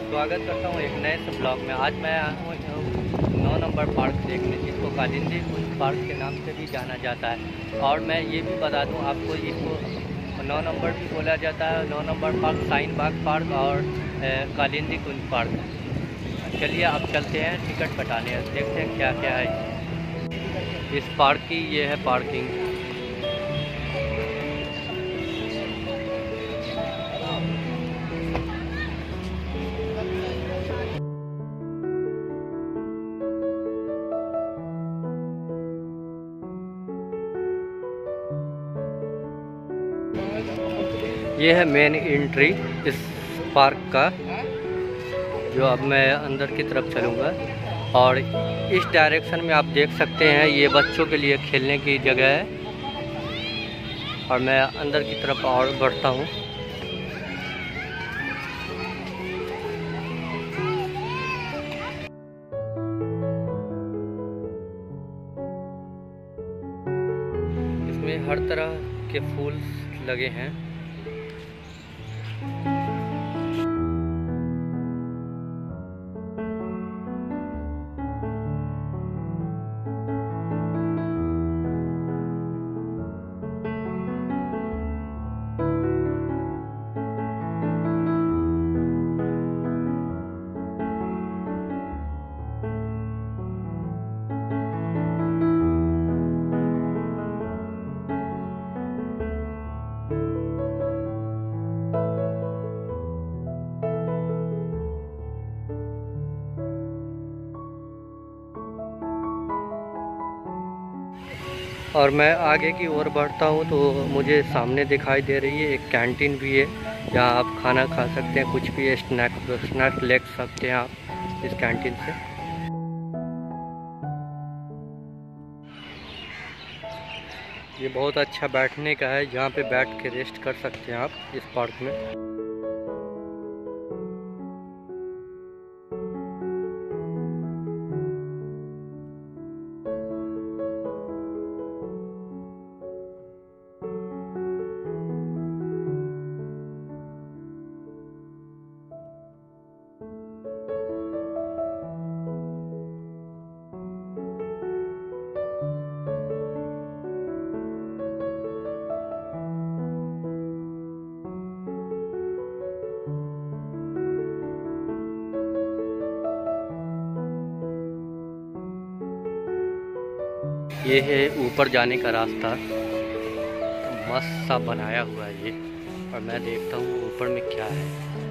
स्वागत करता हूँ एक नए से ब्लॉग में। आज मैं आया हूँ 9 नंबर पार्क देखने, जिसको कालिंदी कुंज पार्क के नाम से भी जाना जाता है। और मैं ये भी बता दूँ आपको, इसको 9 नंबर भी बोला जाता है। 9 number park, Shaheen Bagh park और कालिंदी कुंज पार्क। चलिए अब चलते हैं टिकट कटाने, देखते हैं क्या क्या है इस पार्क की। ये है पार्किंग। ये है मेन एंट्री इस पार्क का, जो अब मैं अंदर की तरफ चलूँगा। और इस डायरेक्शन में आप देख सकते हैं, ये बच्चों के लिए खेलने की जगह है। और मैं अंदर की तरफ और बढ़ता हूँ। इसमें हर तरह के फूल लगे हैं। और मैं आगे की ओर बढ़ता हूँ तो मुझे सामने दिखाई दे रही है एक कैंटीन भी है, जहाँ आप खाना खा सकते हैं, कुछ भी स्नैक्स ले सकते हैं आप इस कैंटीन से। ये बहुत अच्छा बैठने का है, जहाँ पे बैठ के रेस्ट कर सकते हैं आप इस पार्क में। ये है ऊपर जाने का रास्ता, मस्त सा बनाया हुआ है ये। और मैं देखता हूँ ऊपर में क्या है।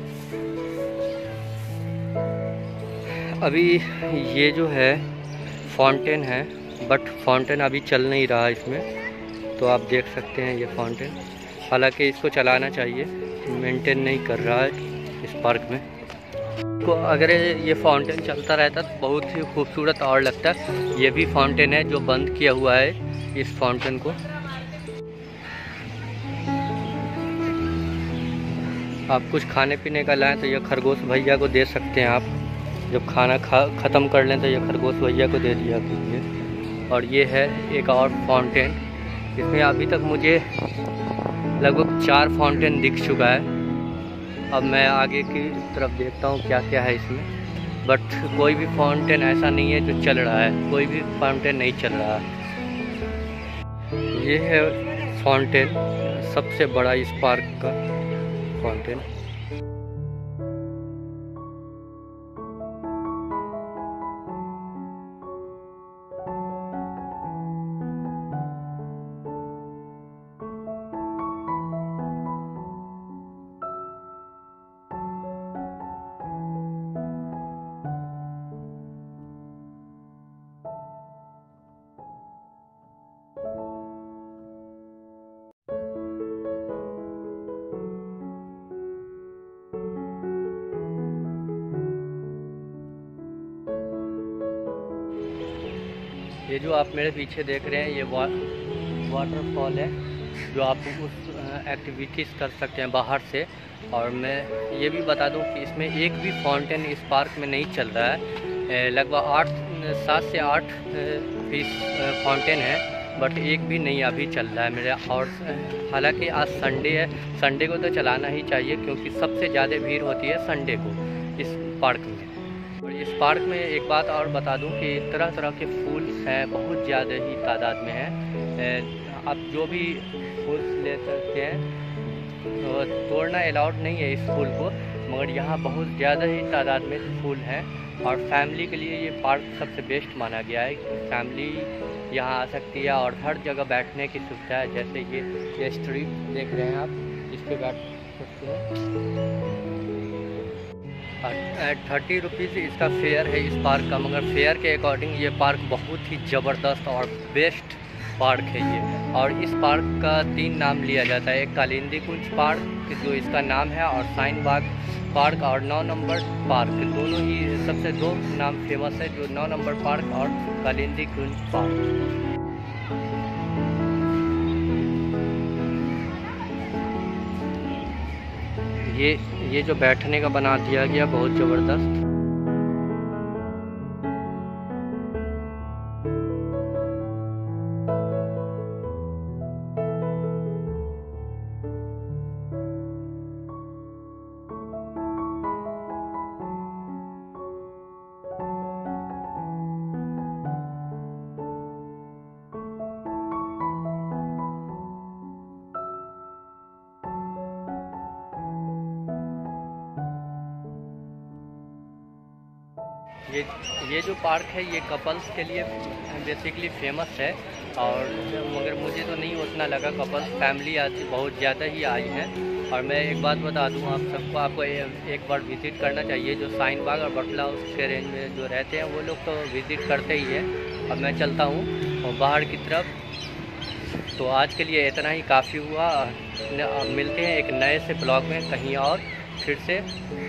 अभी ये जो है फाउंटेन है, बट फाउंटेन अभी चल नहीं रहा इसमें, तो आप देख सकते हैं ये फाउंटेन। हालांकि इसको चलाना चाहिए, मेंटेन नहीं कर रहा है इस पार्क में। तो अगर ये फाउंटेन चलता रहता तो बहुत ही खूबसूरत और लगता। ये भी फाउंटेन है जो बंद किया हुआ है इस फाउंटेन को। आप कुछ खाने पीने का लाएं तो ये खरगोश भैया को दे सकते हैं आप। जब खाना ख़त्म कर लें तो ये खरगोश भैया को दे दिया कीजिए। और ये है एक और फाउंटेन, इसमें अभी तक मुझे लगभग 4 फाउंटेन दिख चुका है। अब मैं आगे की तरफ देखता हूँ क्या क्या है इसमें, बट कोई भी फाउंटेन ऐसा नहीं है जो चल रहा है, कोई भी फाउंटेन नहीं चल रहा है। ये है फाउंटेन, सबसे बड़ा इस पार्क का फाउंटेन। ये जो आप मेरे पीछे देख रहे हैं, ये वाटरफॉल है, जो आप उस एक्टिविटीज़ कर सकते हैं बाहर से। और मैं ये भी बता दूं कि इसमें एक भी फाउंटेन इस पार्क में नहीं चल रहा है। लगभग 7 से 8 पीस फाउंटेन है, बट एक भी नहीं अभी चल रहा है मेरा। और हालांकि आज संडे है, संडे को तो चलाना ही चाहिए क्योंकि सबसे ज़्यादा भीड़ होती है संडे को। इस पार्क में। और इस पार्क में एक बात और बता दूं कि तरह तरह के फूल हैं, बहुत ज़्यादा ही तादाद में हैं। आप जो भी फूल ले सकते हैं, तो तोड़ना अलाउड नहीं है इस फूल को, मगर यहाँ बहुत ज़्यादा ही तादाद में फूल हैं। और फैमिली के लिए ये पार्क सबसे बेस्ट माना गया है। फैमिली यहाँ आ सकती है और हर जगह बैठने की सुविधा है। जैसे ये स्ट्रीट देख रहे हैं आप, इस पर बैठ सकते हैं। 30 रुपीज़ इसका फेयर है इस पार्क का, मगर फेयर के अकॉर्डिंग ये पार्क बहुत ही ज़बरदस्त और बेस्ट पार्क है ये। और इस पार्क का 3 नाम लिया जाता है, एक कालिंदी कुंज पार्क जो इसका नाम है, और शाहीन बाग पार्क और 9 नंबर पार्क, दोनों ही सबसे 2 नाम फेमस है, जो 9 नंबर पार्क और कालिंदी कुंज पार्क। ये जो बैठने का बना दिया गया बहुत ज़बरदस्त। ये जो पार्क है ये कपल्स के लिए बेसिकली फेमस है, और मगर मुझे तो नहीं उतना लगा। कपल्स फैमिली आज बहुत ज़्यादा ही आई है। और मैं एक बात बता दूं आप सबको, आपको एक बार विज़िट करना चाहिए। जो शाहीन बाग और बटला उसके रेंज में जो रहते हैं वो लोग तो विज़िट करते ही है। अब मैं चलता हूँ बाहर की तरफ। तो आज के लिए इतना ही काफ़ी हुआ। मिलते हैं एक नए से ब्लॉग में कहीं और फिर से।